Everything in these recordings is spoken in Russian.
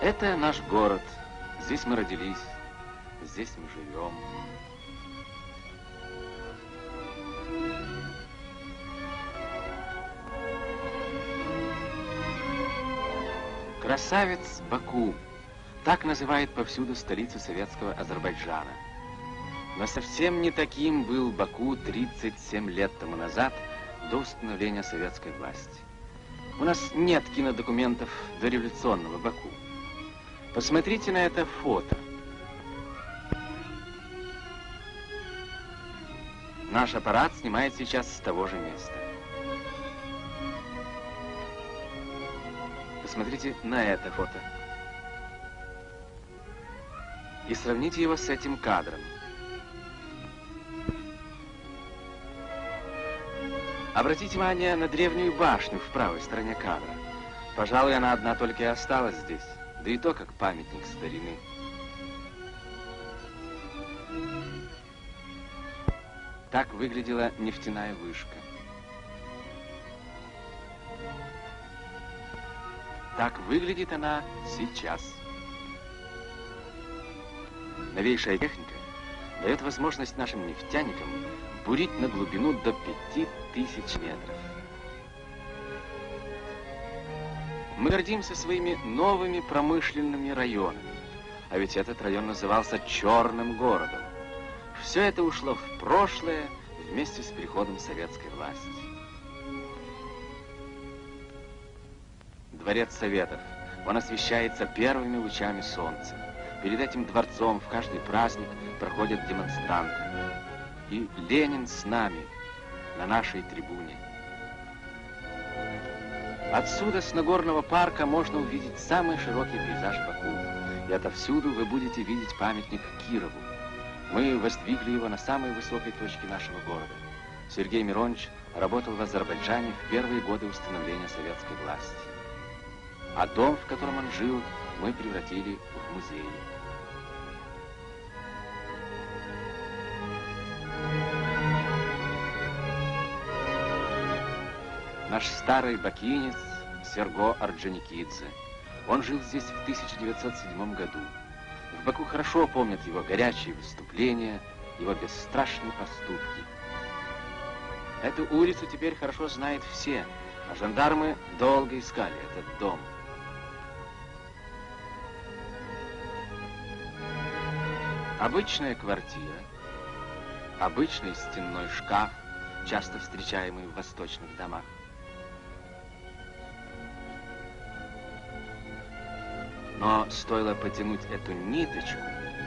Это наш город. Здесь мы родились, здесь мы живем. Красавец Баку. Так называет повсюду столицу советского Азербайджана. Но совсем не таким был Баку 37 лет тому назад, до установления советской власти. У нас нет кинодокументов дореволюционного Баку. Посмотрите на это фото. Наш аппарат снимает сейчас с того же места. Посмотрите на это фото. И сравните его с этим кадром. Обратите внимание на древнюю башню в правой стороне кадра. Пожалуй, она одна только и осталась здесь, да и то как памятник старины. Так выглядела нефтяная вышка. Так выглядит она сейчас. Новейшая техника дает возможность нашим нефтяникам бурить на глубину до 5000 метров. Мы гордимся своими новыми промышленными районами, а ведь этот район назывался Черным городом. Все это ушло в прошлое вместе с приходом советской власти. Дворец Советов. Он освещается первыми лучами солнца. Перед этим дворцом в каждый праздник проходят демонстранты. И Ленин с нами, на нашей трибуне. Отсюда, с Нагорного парка, можно увидеть самый широкий пейзаж Баку. И отовсюду вы будете видеть памятник Кирову. Мы воздвигли его на самой высокой точке нашего города. Сергей Миронович работал в Азербайджане в первые годы установления советской власти. А дом, в котором он жил, мы превратили в музей. Наш старый бакинец Серго Орджоникидзе. Он жил здесь в 1907 году. В Баку хорошо помнят его горячие выступления, его бесстрашные поступки. Эту улицу теперь хорошо знают все, а жандармы долго искали этот дом. Обычная квартира, обычный стенной шкаф, часто встречаемый в восточных домах. Но стоило потянуть эту ниточку,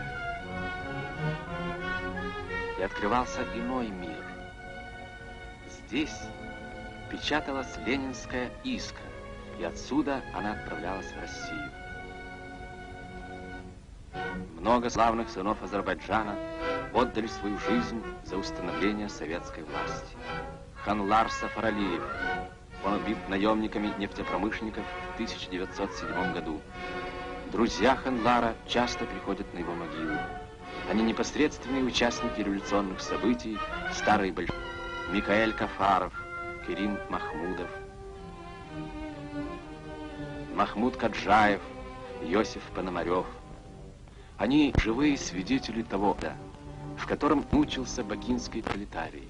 и открывался иной мир. Здесь печаталась ленинская искра, и отсюда она отправлялась в Россию. Много славных сынов Азербайджана отдали свою жизнь за установление советской власти. Ханлар Сафаралиев, он убит наемниками нефтепромышленников в 1907 году. Друзья Ханлара часто приходят на его могилу. Они непосредственные участники революционных событий, старый большевик Микаэль Кафаров, Керим Махмудов, Махмуд Каджаев, Иосиф Пономарев. Они живые свидетели того, в котором мучился бакинский пролетарий.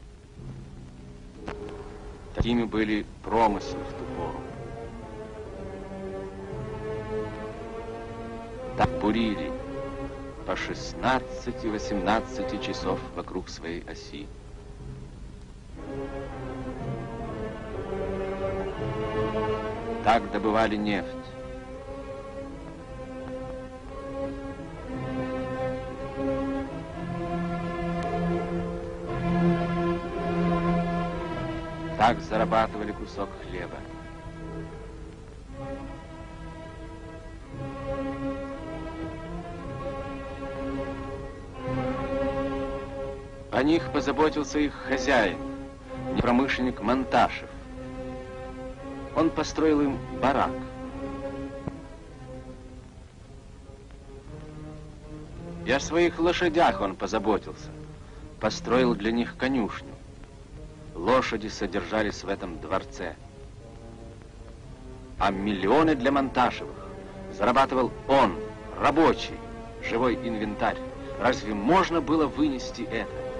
Такими были промыслы в ту пору. Так бурили по 16-18 часов вокруг своей оси. Так добывали нефть. Так зарабатывали кусок хлеба. О них позаботился их хозяин, промышленник Монташев. Он построил им барак. И о своих лошадях он позаботился. Построил для них конюшню. Лошади содержались в этом дворце. А миллионы для Монташевых Зарабатывал он, рабочий, живой инвентарь. Разве можно было вынести это?